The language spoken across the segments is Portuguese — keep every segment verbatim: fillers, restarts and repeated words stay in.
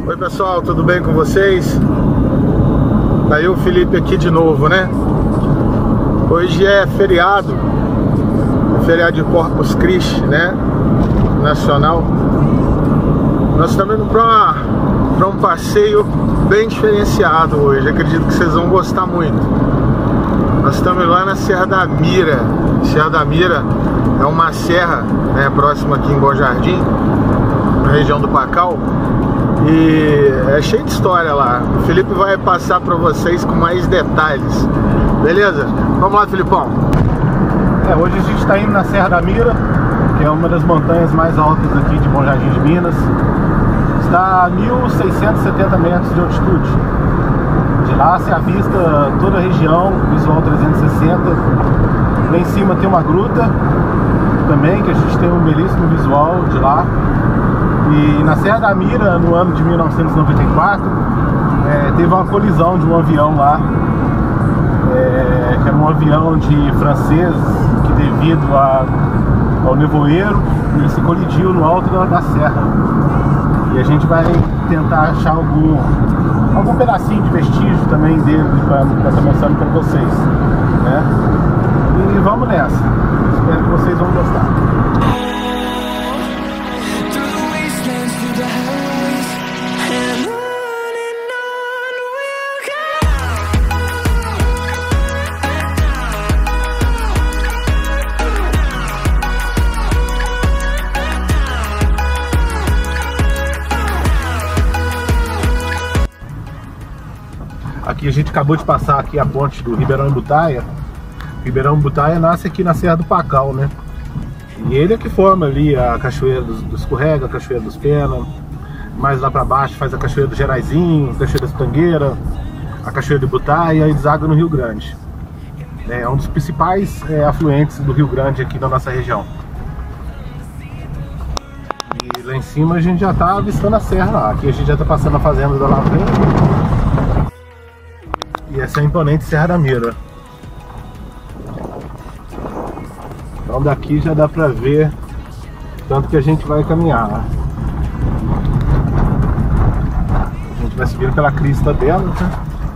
Oi pessoal, tudo bem com vocês? Tá aí o Felipe aqui de novo, né? Hoje é feriado, é feriado de Corpus Christi, né? Nacional. Nós estamos indo para para um passeio bem diferenciado hoje. Acredito que vocês vão gostar muito. Nós estamos lá na Serra da Mira. Serra da Mira é uma serra, né, próxima aqui em Bom Jardim, na região do Pacal. E é cheio de história lá. O Felipe vai passar para vocês com mais detalhes. Beleza? Vamos lá, Filipão. É, hoje a gente está indo na Serra da Mira, que é uma das montanhas mais altas aqui de Bom Jardim de Minas. Está a mil seiscentos e setenta metros de altitude. De lá se avista toda a região, visual trezentos e sessenta. Lá em cima tem uma gruta também, que a gente tem um belíssimo visual de lá. E na Serra da Mira, no ano de mil novecentos e noventa e quatro, é, teve uma colisão de um avião lá, é, que era um avião de francês, que devido a, ao nevoeiro, ele se colidiu no alto da, da serra. E a gente vai tentar achar algum, algum pedacinho de vestígio também dele, para estar mostrando para vocês, né? E vamos nessa, espero que vocês vão gostar. Aqui a gente acabou de passar aqui a ponte do Ribeirão Embutaia. Ribeirão Embutaia nasce aqui na Serra do Pacal, né? E ele é que forma ali a Cachoeira do, do Escorrega, a Cachoeira dos Pena. Mais lá pra baixo faz a Cachoeira do Geraizinho, a Cachoeira das Tangueira, a Cachoeira de Butaia e deságua no Rio Grande. É um dos principais é, afluentes do Rio Grande aqui na nossa região. E lá em cima a gente já tá avistando a serra lá. Aqui a gente já tá passando a fazenda da Lavrinha. E essa é a imponente Serra da Mira. Então daqui já dá pra ver tanto que a gente vai caminhar. A gente vai subindo pela crista dela, tá?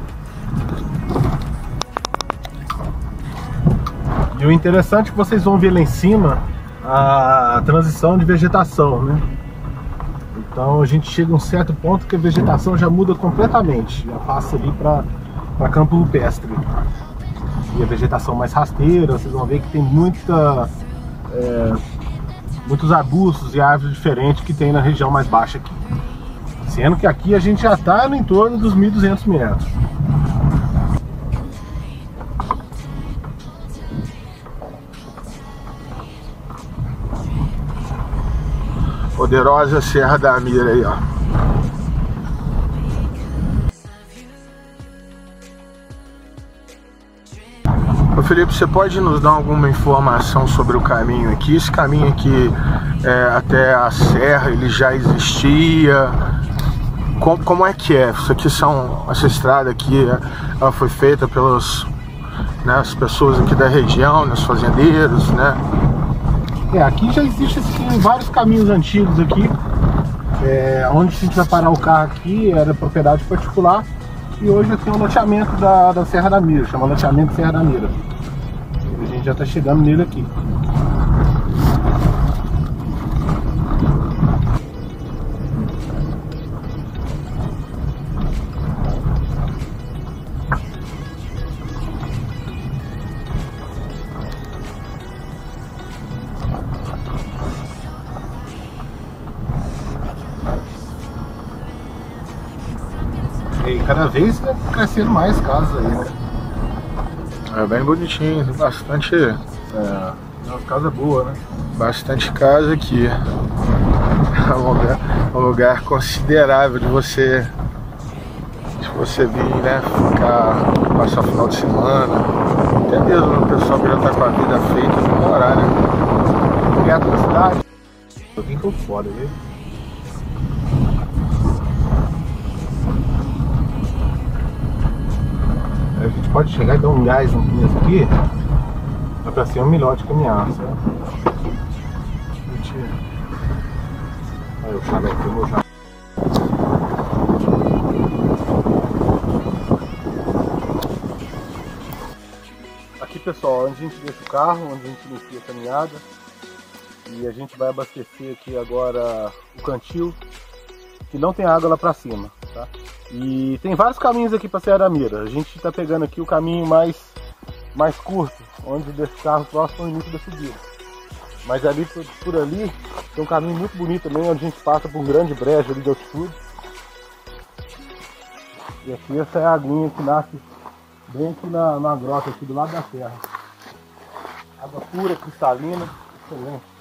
E o interessante é que vocês vão ver lá em cima a transição de vegetação, né? Então a gente chega a um certo ponto que a vegetação já muda completamente, já passa ali para para campo rupestre. E a vegetação mais rasteira, vocês vão ver que tem muita, é, muitos arbustos e árvores diferentes que tem na região mais baixa aqui. Sendo que aqui a gente já está no entorno dos mil e duzentos metros. Poderosa Serra da Mira aí, ó. Ô Felipe, você pode nos dar alguma informação sobre o caminho aqui? Esse caminho aqui é, até a serra, ele já existia? Como, como é que é? Isso aqui são, essa estrada aqui, ela foi feita pelas, né, as pessoas aqui da região, né, os fazendeiros, né? É, aqui já existe assim, vários caminhos antigos aqui. É, onde a gente vai parar o carro aqui era propriedade particular. E hoje aqui é o loteamento da, da Serra da Mira, chama loteamento Serra da Mira. A gente já está chegando nele aqui. E cada vez vai crescendo mais casas aí, né? É bem bonitinho, tem bastante, é, uma casa boa, né? Bastante casa aqui. É um lugar, um lugar considerável de você, de você vir, né? Ficar, passar o final de semana. Até mesmo o pessoal que já tá com a vida feita não morar, né? Perto da cidade. Eu vim com foda, viu? A gente pode chegar e dar um gás nesse aqui, dá pra ser um melhor de caminhar, certo? Mentira. Aí eu chamei aqui, eu vou já. pessoal, onde a gente deixa o carro, onde a gente inicia a caminhada. E a gente vai abastecer aqui agora o cantil, que não tem água lá pra cima, tá? E tem vários caminhos aqui pra Serra da Mira. A gente tá pegando aqui o caminho mais, mais curto, onde deixa o carro próximo ao início da subida. Mas ali por, por ali tem um caminho muito bonito também, onde a gente passa por um grande brejo ali de altitude. E aqui essa é a aguinha que nasce bem aqui na, na grota, aqui do lado da serra. Água pura, cristalina, excelente.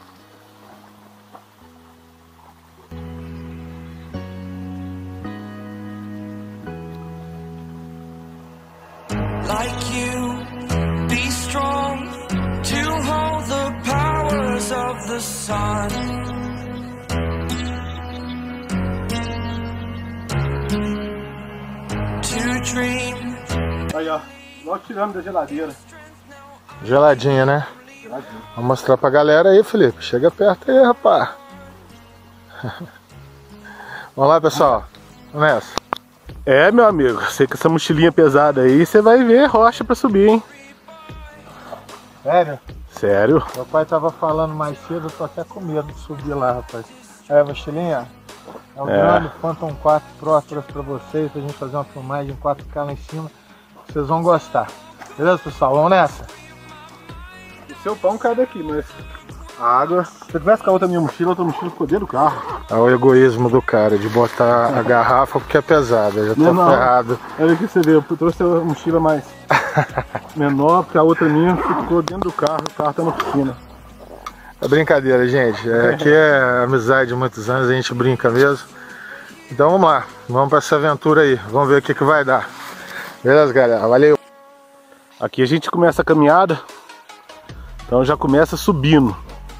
Like you, be strong to hold the powers of the sun. To dream. Aí ó, nós tiramos da geladeira. Geladinha, né? Geladinha. Vou mostrar pra galera aí, Felipe. Chega perto aí, rapaz. Vamos lá, pessoal. Vamos nessa. É, meu amigo, sei que essa mochilinha pesada aí, você vai ver rocha pra subir, hein? Sério? Sério? Meu pai tava falando mais cedo, eu tô até com medo de subir lá, rapaz. Aí, a mochilinha, é o é. grande Phantom quatro Pro trouxe pra vocês, pra gente fazer uma filmagem em quatro K lá em cima. Vocês vão gostar. Beleza, pessoal? Vamos nessa? O seu pão cai daqui, mas a água... Se eu tivesse com a outra minha mochila, a outra mochila ficou dentro do carro. É o egoísmo do cara, de botar a garrafa porque é pesada, eu já tô não, não. ferrado. Olha que você vê, eu trouxe a mochila mais menor, porque a outra minha ficou dentro do carro, o carro tá na piscina. É brincadeira, gente. É, aqui é amizade de muitos anos, a gente brinca mesmo. Então vamos lá, vamos pra essa aventura aí, vamos ver o que que vai dar. Beleza, galera? Valeu! Aqui a gente começa a caminhada, então já começa subindo.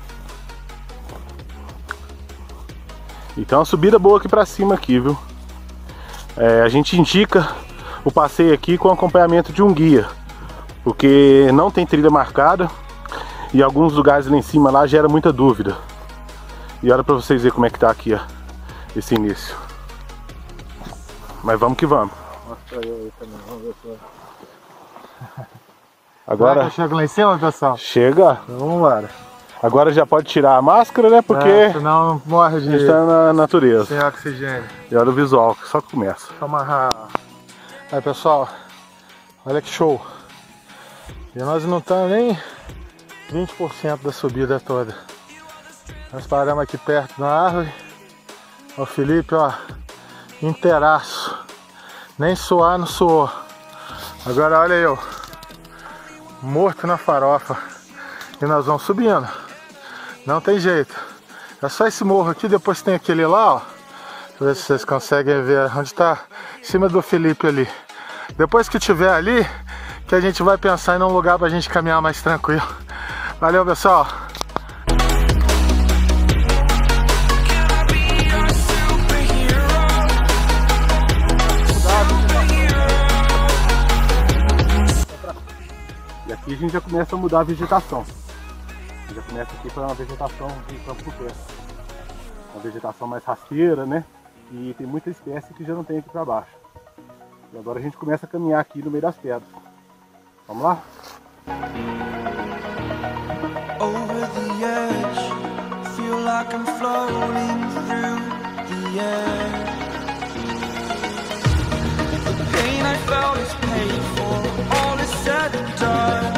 Então uma subida boa aqui pra cima aqui, viu? É, a gente indica o passeio aqui com acompanhamento de um guia, porque não tem trilha marcada e alguns lugares lá em cima lá gera muita dúvida. E olha pra vocês verem como é que tá aqui, ó, esse início. Mas vamos que vamos. Mostra eu aí também, vamos ver se... Agora... Chega lá em cima, pessoal? Chega! Então, vamos embora. Agora já pode tirar a máscara, né? Porque é, senão morre de... está na natureza. Sem oxigênio. E olha o visual, só começa. Só amarrar. Aí, pessoal, olha que show. E nós não estamos nem vinte por cento da subida toda. Nós paramos aqui perto da árvore. O Felipe, ó, inteiraço. Nem suar, não suou. Agora olha eu, morto na farofa. E nós vamos subindo. Não tem jeito. É só esse morro aqui, depois tem aquele lá, ó. Deixa eu ver se vocês conseguem ver onde está, em cima do Felipe ali. Depois que tiver ali, que a gente vai pensar em um lugar pra gente caminhar mais tranquilo. Valeu, pessoal! E aqui a gente já começa a mudar a vegetação. Já começa aqui para uma vegetação de campo pé. Uma vegetação mais rasteira, né? E tem muita espécie que já não tem aqui para baixo. E agora a gente começa a caminhar aqui no meio das pedras. Vamos lá? Over the edge, feel like I'm floating through the air. The pain I felt is paid for, all is said and done.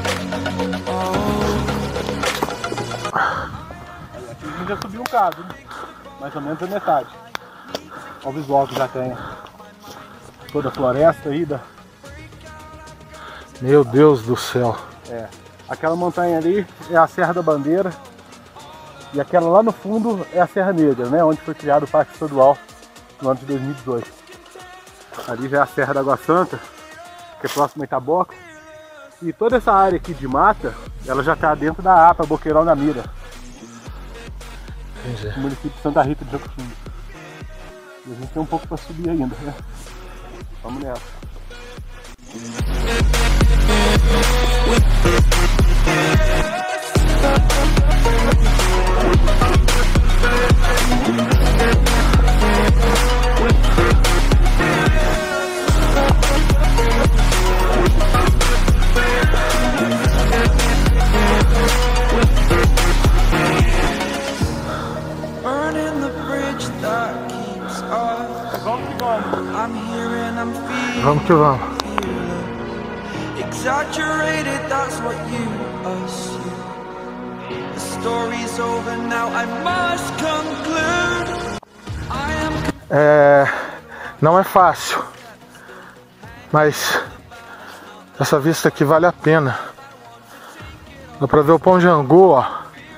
A gente já subiu um bocado, né? Mais ou menos a metade. Olha o visual que já tem. Toda a floresta aí da... Meu Deus do céu. É. Aquela montanha ali é a Serra da Bandeira. E aquela lá no fundo é a Serra Negra, né? Onde foi criado o Parque Estadual no ano de dois mil e dezoito. Ali já é a Serra da Água Santa, que é próximo a Itaboca. E toda essa área aqui de mata, ela já está dentro da APA Boqueirão da Mira. Entendi. No município de Santa Rita de Jacutinga. E a gente tem um pouco para subir ainda, né? Vamos nessa. I'm here and I'm feeling. Vamos que vamos. Exaggerated, that's what you assume. The story's over now, I must conclude. I am... É, não é fácil, mas essa vista aqui vale a pena. Dá pra ver o Pão de Angu, ó.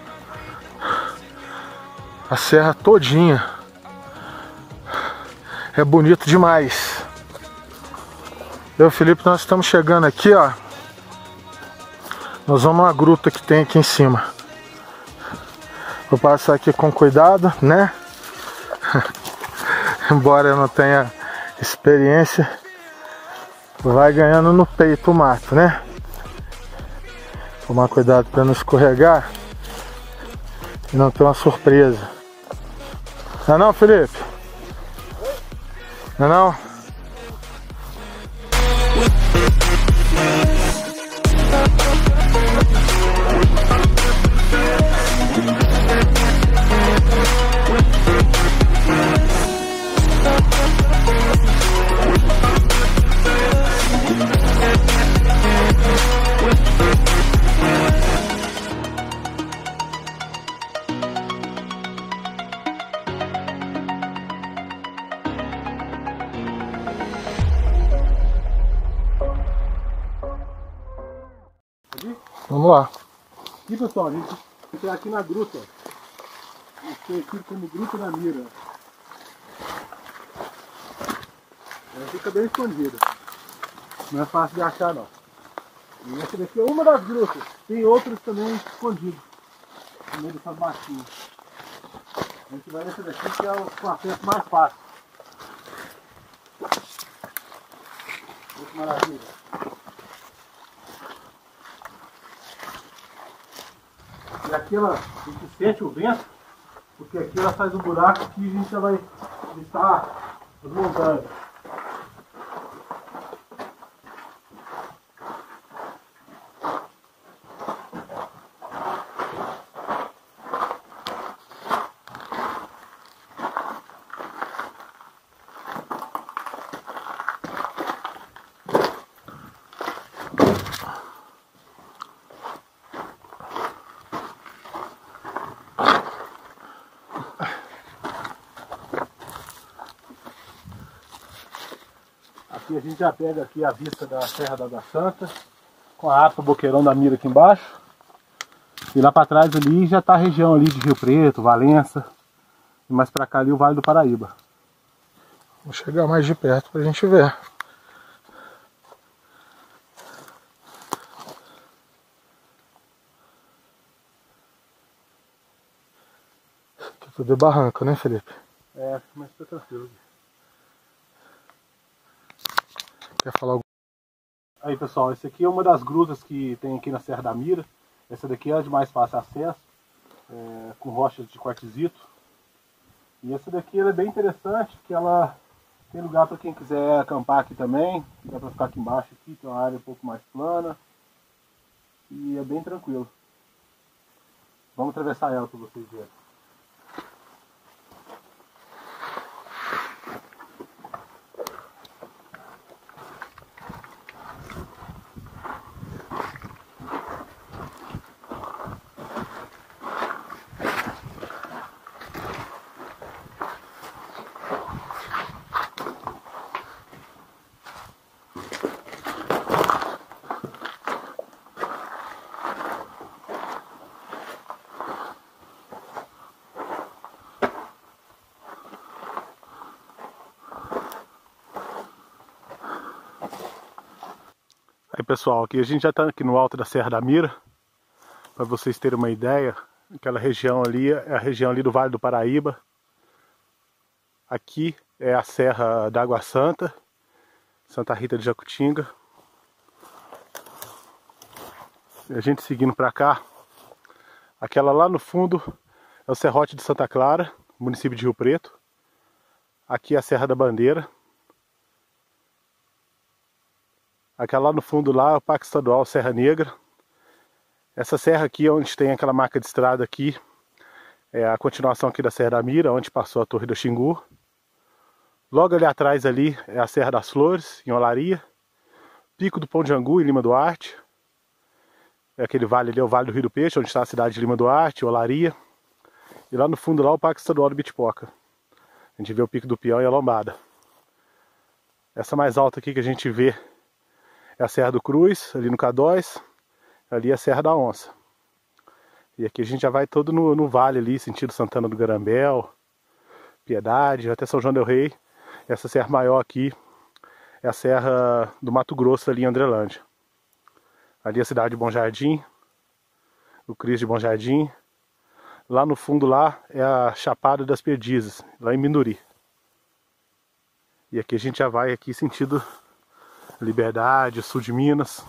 A serra todinha. É bonito demais. Eu e o Felipe, nós estamos chegando aqui, ó. Nós vamos numa gruta que tem aqui em cima. Vou passar aqui com cuidado, né? Embora eu não tenha experiência, vai ganhando no peito o mato, né? Tomar cuidado para não escorregar e não ter uma surpresa. Não é não, Felipe? Não é não? Vamos lá. E pessoal, a gente está aqui na gruta. Isso aqui como Gruta da Mira. Ela fica bem escondida. Não é fácil de achar não. E essa daqui é uma das grutas. Tem outras também escondidas no meio dessas matinhas. A gente vai nessa daqui que é o acesso mais fácil. Olha que maravilha. E aqui ela, a gente sente o vento, porque aqui ela faz um buraco que a gente já vai estar desmontando. Aqui a gente já pega aqui a vista da Serra da Água Santa, com a APA Boqueirão da Mira aqui embaixo. E lá para trás ali já está a região ali de Rio Preto, Valença. E mais para cá ali o Vale do Paraíba. Vou chegar mais de perto para a gente ver. Aqui tudo é barranco, né, Felipe? É, mas tá tranquilo. Quer falar algo? Aí pessoal, essa aqui é uma das grutas que tem aqui na Serra da Mira. Essa daqui é a de mais fácil acesso, é, com rochas de quartzito. E essa daqui ela é bem interessante, porque ela tem lugar para quem quiser acampar aqui também. Dá para ficar aqui embaixo, aqui, tem uma área um pouco mais plana. E é bem tranquilo. Vamos atravessar ela para vocês verem. Aí pessoal, aqui a gente já está aqui no alto da Serra da Mira. Para vocês terem uma ideia, aquela região ali é a região ali do Vale do Paraíba. Aqui é a Serra da Água Santa, Santa Rita de Jacutinga. E a gente seguindo para cá, aquela lá no fundo é o Serrote de Santa Clara, município de Rio Preto. Aqui é a Serra da Bandeira. Aquela lá no fundo lá é o Parque Estadual Serra Negra. Essa serra aqui, onde tem aquela marca de estrada aqui, é a continuação aqui da Serra da Mira, onde passou a Torre do Xingu. Logo ali atrás ali é a Serra das Flores, em Olaria. Pico do Pão de Angu, em Lima Duarte. É aquele vale ali, é o Vale do Rio do Peixe, onde está a cidade de Lima Duarte, Olaria. E lá no fundo lá o Parque Estadual do Bitipoca. A gente vê o Pico do Peão e a Lombada. Essa mais alta aqui que a gente vê é a Serra do Cruz, ali no Cadóis. Ali é a Serra da Onça. E aqui a gente já vai todo no, no vale ali, sentido Santana do Garambel, Piedade, até São João del Rei. Essa serra maior aqui é a Serra do Mato Grosso, ali em Andrelândia. Ali é a cidade de Bom Jardim, o Cristo de Bom Jardim. Lá no fundo lá é a Chapada das Perdizes, lá em Minduri. E aqui a gente já vai aqui sentido Liberdade, sul de Minas.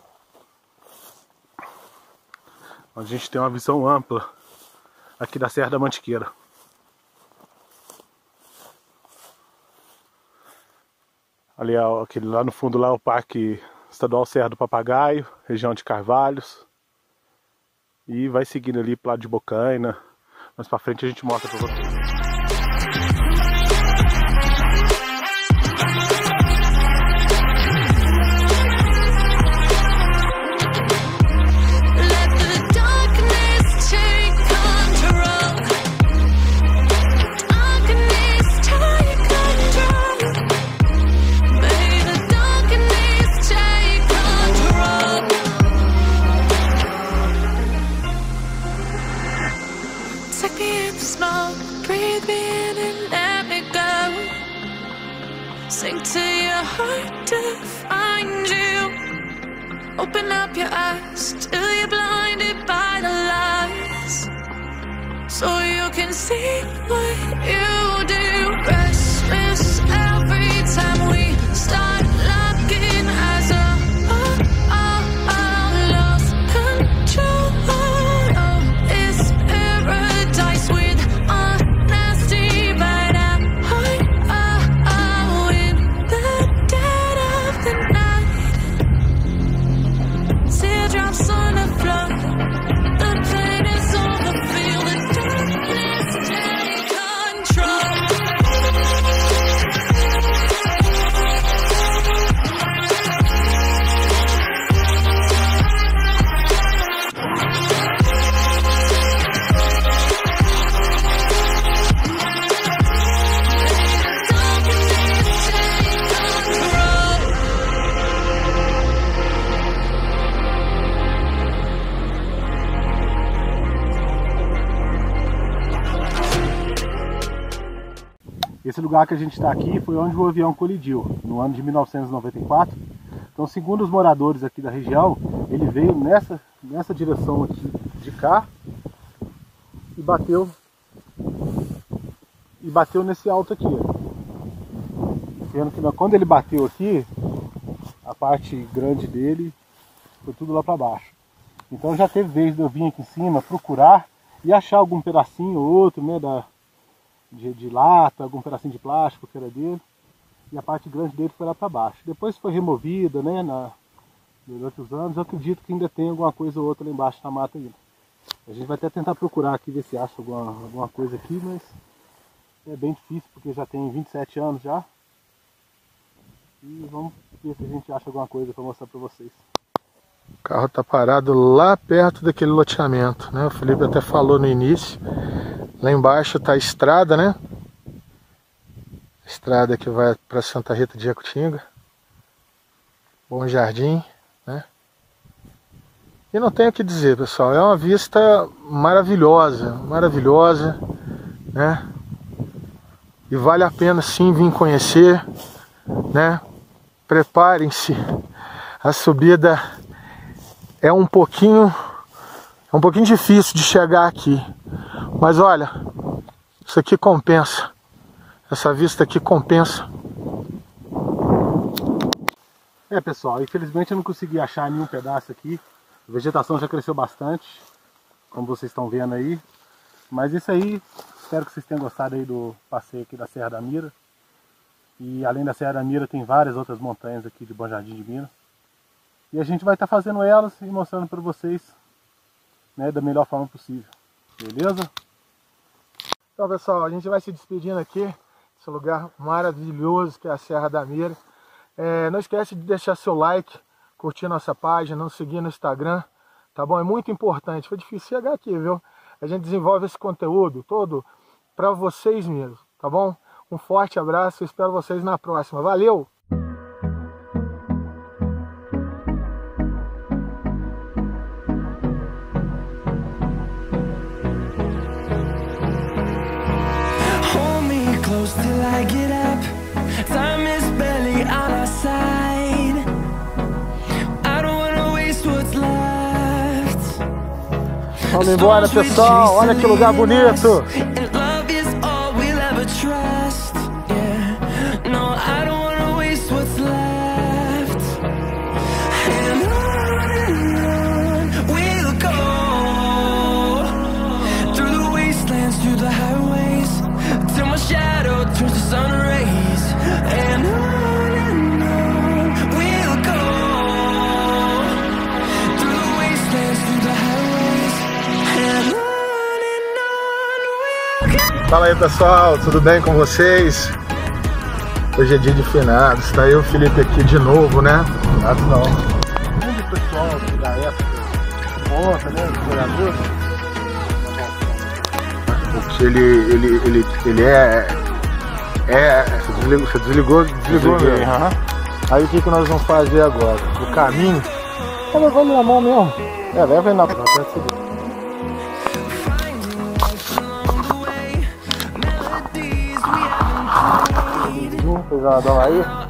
Onde a gente tem uma visão ampla aqui da Serra da Mantiqueira. Ali, aquele, lá no fundo lá é o Parque Estadual Serra do Papagaio, região de Carvalhos. E vai seguindo ali pro lado de Bocaina. Mais pra frente a gente mostra pra vocês. Sink to your heart to find you. Open up your eyes till you're blinded by the lies, so you can see what you do. Restless every time we start looking as a oh, oh, oh, lost control. Oh, it's paradise with honesty, but I'm teardrops on the floor. The pain is over. Feel the darkness take control. Esse lugar que a gente está aqui foi onde o avião colidiu, no ano de mil novecentos e noventa e quatro. Então, segundo os moradores aqui da região, ele veio nessa, nessa direção aqui de cá e bateu, e bateu nesse alto aqui. Vendo que quando ele bateu aqui, a parte grande dele foi tudo lá para baixo. Então já teve vez de eu vir aqui em cima procurar e achar algum pedacinho ou outro, né, da... De, de lata, algum pedacinho de plástico que era dele, e a parte grande dele foi lá para baixo. Depois foi removida, né, na, durante os anos. Eu acredito que ainda tem alguma coisa ou outra lá embaixo na mata ainda. A gente vai até tentar procurar aqui, ver se acha alguma, alguma coisa aqui, mas é bem difícil porque já tem vinte e sete anos já. E vamos ver se a gente acha alguma coisa para mostrar para vocês. O carro está parado lá perto daquele loteamento, né? O Felipe até falou no início. Lá embaixo está a estrada, né? A estrada que vai para Santa Rita de Jacutinga. Bom Jardim, né? E não tenho o que dizer, pessoal. É uma vista maravilhosa, maravilhosa, né? E vale a pena sim vir conhecer, né? Preparem-se. A subida é um pouquinho, é um pouquinho difícil de chegar aqui. Mas olha, isso aqui compensa. Essa vista aqui compensa. É, pessoal, infelizmente eu não consegui achar nenhum pedaço aqui. A vegetação já cresceu bastante, como vocês estão vendo aí. Mas isso aí, espero que vocês tenham gostado aí do passeio aqui da Serra da Mira. E além da Serra da Mira tem várias outras montanhas aqui de Bom Jardim de Minas. E a gente vai estar fazendo elas e mostrando para vocês, né, da melhor forma possível. Beleza? Então, pessoal, a gente vai se despedindo aqui. esse lugar maravilhoso que é a Serra da Mira. É, não esquece de deixar seu like, curtir nossa página, nos seguir no Instagram, tá bom? É muito importante. Foi difícil chegar aqui, viu? A gente desenvolve esse conteúdo todo para vocês mesmos, tá bom? Um forte abraço, eu espero vocês na próxima. Valeu! Till I get up, time is barely on our side. I don't wanna waste what's left. Vamos embora, pessoal. Olha que lugar bonito. And love is all we'll ever trust. Yeah. No, I don't wanna waste what's left. And on we'll go through the wastelands, through the highways, till my shadow turns to sun rays. And on and on we'll go through the wastelands, through the highways. And on and on we'll go. Fala aí, pessoal, tudo bem com vocês? Hoje é dia de finados, tá eu e o Felipe aqui de novo, né? Finados não. Grande pessoal da época, conta, né? Jogador. Ele, ele, ele, ele é... É... Você desligou, você desligou, desligou Desliguei, mesmo. aham. Aí o que, que nós vamos fazer agora? O caminho... Tá levando na mão mesmo. É, leva aí na Tá frente. Pesadão aí.